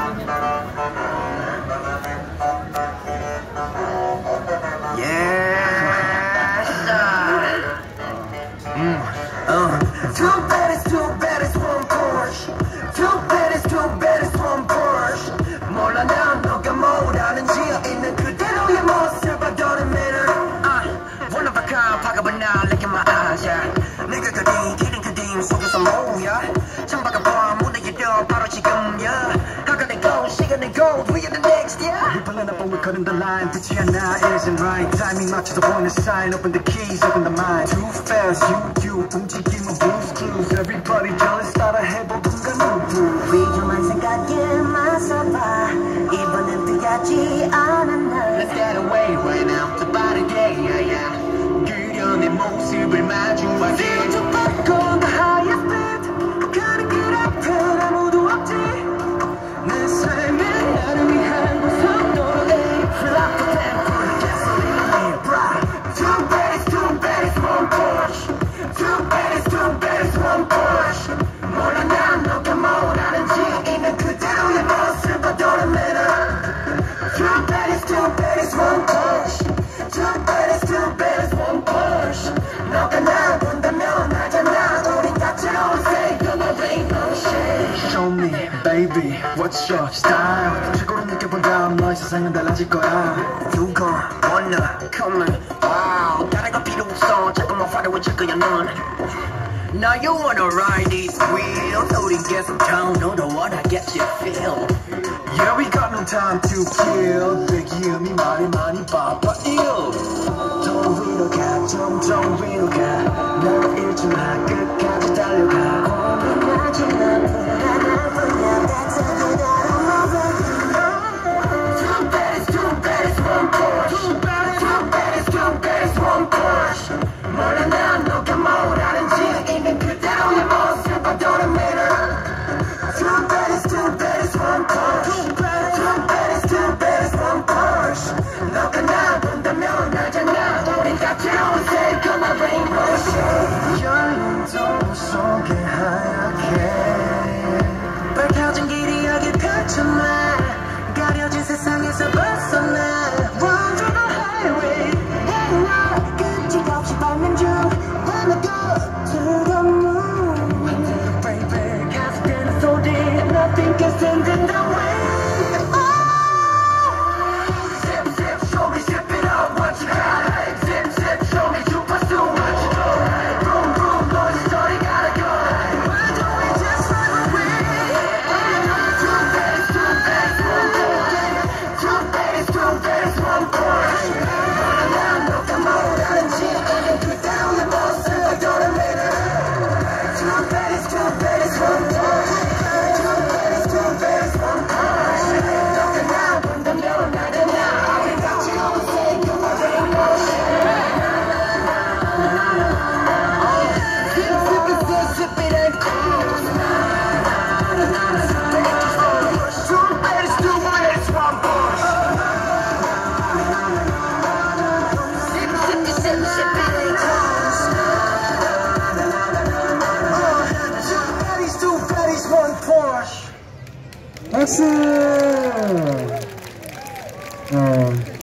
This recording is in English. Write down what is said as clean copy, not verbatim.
Two baddies, one Porsche. Two baddies, one Porsche. 몰라 난 너가 뭐라는지 있는 그대로의 모습을 don't matter. One of a kind, 박아봐 나 look in my eyes, yeah. 내가 그린 기린 그림 속에서 뭐야? 창밖을 봐 무대에 떠 바로 지금, yeah. 하간에 go, 시간에 go, we are the next, yeah. We pulling up and we're cutting the line. 듣지 않아 isn't right. Timing 맞춰서 보이는 sign. Open the keys, open the mind. Too fast, you 움직임은 blues clues. Everybody jealous, 따라 해보던가 누구. 위험한 생각에 맞서봐. 이번엔 피하지 않은 날. Let's get away right now. 더 빠르게, yeah, yeah. 그려 내 모습을 마주하게. Feel to fuck on the highest beat. 가는 길 앞엔 아무도 없지. 내 삶의 나를 위한 고속도로에 Flop the tempo, gasoline, bright. Two baddies, one Porsche. Two baddies, one Porsche. 몰라 난 너가 뭐라는지 있는 그대로의 모습을 don't matter. Two baddies, one Porsche. Two baddies, one Porsche. 너가 나 본다면 알잖아 우린 다채로운 색깔의 rainbow shade. Show me, baby, what's your style? 최고로 느껴본 다음 너의 세상은 달라질 거야. You gon' wanna come in, wow. 다른 거 필요 없어 자꾸만 화려해질 거야 넌. Now you wanna ride this wheel. 우린 계속 down, no, don't wanna get you feel. Yeah, we got no time to kill. 배기음이 말이 많이 바빠 ill. 더 위로 가, 점점 위로 가. 널 잃지 마, 끝까지 달려가. 고민하지 마, 불안할 뿐이야. That's a good I don't know it. Two baddies, one Porsche. Two baddies, one Porsche. 몰라 난 너가 뭐라는지 있는 그대로의 모습을 don't matter. Two baddies, one Porsche. Two baddies, one Porsche. 너가 나 본다면 알잖아 우린 다채로운 색깔의 rainbow shade. 연인도 속에 하얗게 밝혀진 길이 여기 펼쳐나 가려진 세상에서 벗어나. Run through the highway. 끄떡없이 밟는 중 When I go to the moon. Baby, 계속되는 소리 Nothing can stand in the way. Zip, zip, show me, zip it up what you got. Zip, zip, show me you pursue what you got. Boom, boom, 너의 story gotta go. Why don't we just run away? Two baddies, one Porsche. Two baddies, one Porsche. 몰라 난 너가 뭐라는지 있는 그대로의 모습을 don't matter. Two baddies, one Porsche. Two baddies, one Porsche. 너가 나 본다면 알잖아 우린 다채로운 색깔의 rainbow shade. Zip it and cruise. Two baddies, one Porsche. Zip it and cruise. Two baddies, one Porsche. 박수!